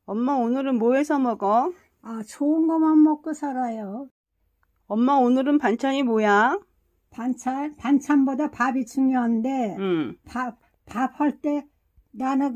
엄마 오늘은 뭐 해서 먹어? 아, 좋은 것만 먹고 살아요. 엄마 오늘은 반찬이 뭐야? 반찬보다 밥이 중요한데, 응. 밥 할 때 나는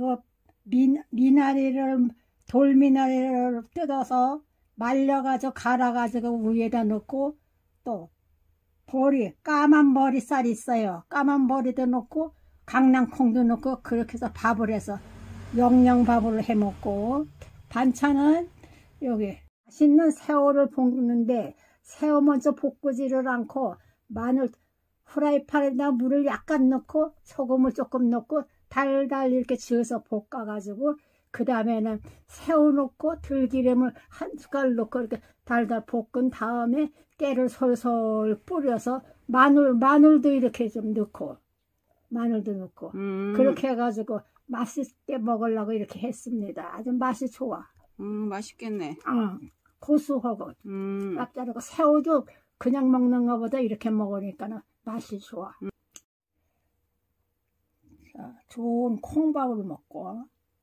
돌미나리를 뜯어서 말려가지고 갈아가지고 위에다 넣고, 또 까만 보리쌀 있어요. 까만 보리도 넣고, 강낭콩도 넣고, 그렇게 해서 밥을 해서 영양밥을 해 먹고, 반찬은 여기 맛있는 새우를 볶는데, 새우 먼저 볶지를 않고 마늘 프라이팬에다 물을 약간 넣고 소금을 조금 넣고 달달 이렇게 지어서 볶아가지고 그 다음에는 새우 넣고 들기름을 한 숟갈 넣고 이렇게 달달 볶은 다음에 깨를 솔솔 뿌려서 마늘도 이렇게 좀 넣고 마늘도 넣고 그렇게 해가지고 맛있게 먹으려고 이렇게 했습니다. 아주 맛이 좋아. 맛있겠네. 고소하고 짭짤하고 새우도 그냥 먹는 것보다 이렇게 먹으니까 맛이 좋아. 자, 좋은 콩밥을 먹고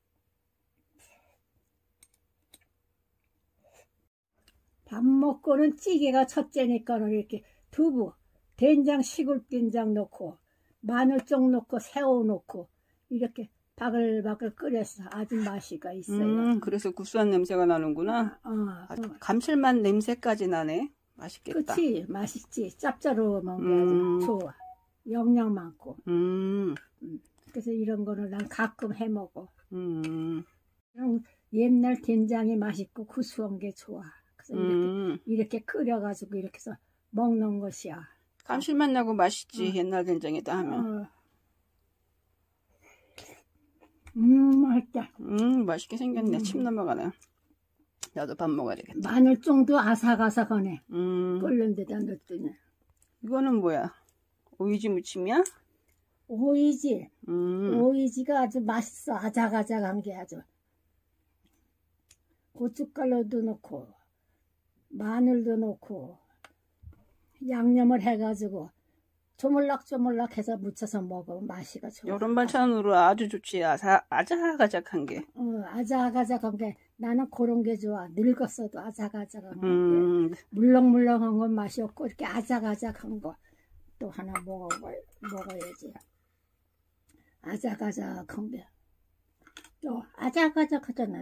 밥 먹고는 찌개가 첫째니까 이렇게 두부, 된장, 시골된장 넣고 마늘 쪽 넣고 새우 넣고 이렇게 바글바글 끓여서 아주 맛이가 있어요. 그래서 구수한 냄새가 나는구나. 감칠맛 냄새까지 나네. 맛있겠다. 그치? 맛있지. 짭짤하고 먹는 게 아주 좋아. 영양 많고. 그래서 이런 거는 난 가끔 해 먹어. 옛날 된장이 맛있고 구수한 게 좋아. 그래서 이렇게 끓여가지고 이렇게 해서 먹는 것이야. 감칠맛 나고 맛있지. 옛날 된장에다 하면. 맛있다. 맛있게 생겼네. 침 넘어가네. 나도 밥 먹어야 되겠다. 마늘종도 아삭아삭하네. 끓는 데다 넣었더니. 이거는 뭐야? 오이지 무침이야? 오이지. 오이지가 아주 맛있어. 아작아작한 게 아주. 고춧가루도 넣고 마늘도 넣고 양념을 해가지고 조물락조물락 해서 무쳐서 먹으면 맛이가 좋아. 이런 반찬으로 아주 좋지. 아작아작한 게. 아작아작한 게 나는 그런 게 좋아. 늙었어도 아작아작한 게. 물렁물렁한 건 맛이 없고 이렇게 아작아작한 거 또 하나 먹어야지. 아작아작한 게. 또 아작아작하잖아.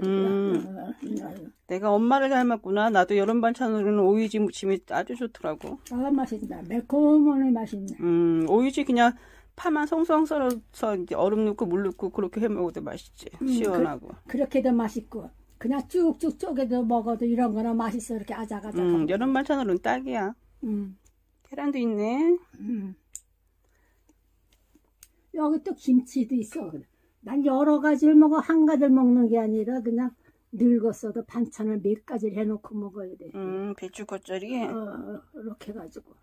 내가 엄마를 닮았구나. 나도 여름 반찬으로는 오이지 무침이 아주 좋더라고. 아, 맛있다. 매콤한 맛있네. 오이지 그냥 파만 송송 썰어서 이제 얼음 넣고 물 넣고 그렇게 해 먹어도 맛있지. 시원하고. 그렇게도 맛있고 그냥 쭉쭉 쪼개도 먹어도 이런 거나 맛있어. 이렇게 아작아작. 여름 반찬으로는 딱이야. 계란도 있네. 여기 또 김치도 있어. 난 여러 가지를 먹어. 한 가지를 먹는 게 아니라 그냥 늙었어도 반찬을 몇 가지를 해놓고 먹어야 돼. 배추 겉절이. 이렇게 해가지고.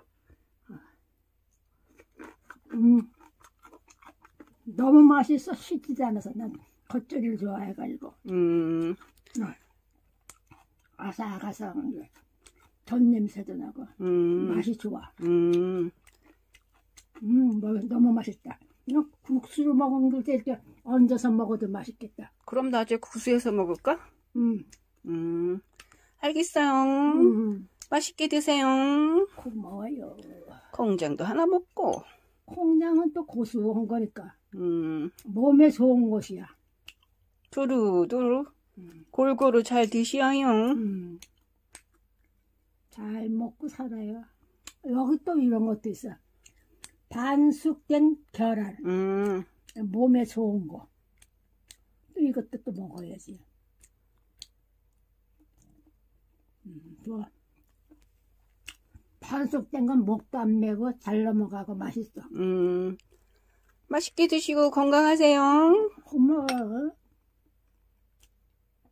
너무 맛있어. 씻지도 않아서 난 겉절이를 좋아해가지고. 아삭아삭한 게 전 냄새도 나고 맛이 좋아. 너무 맛있다. 그냥 국수를 먹은 게 이렇게 얹어서 먹어도 맛있겠다. 그럼 낮에 국수해서 먹을까? 알겠어요. 맛있게 드세요. 고마워요. 콩장도 하나 먹고. 콩장은 또 고소한 거니까 몸에 좋은 것이야. 두루두루 골고루 잘 드시어요. 잘 먹고 살아요. 여기 또 이런 것도 있어. 반숙된 계란. 몸에 좋은 거. 또 이것도 또 먹어야지. 좋아. 반숙된 건 목도 안 메고 잘 넘어가고 맛있어. 맛있게 드시고 건강하세요. 고마워.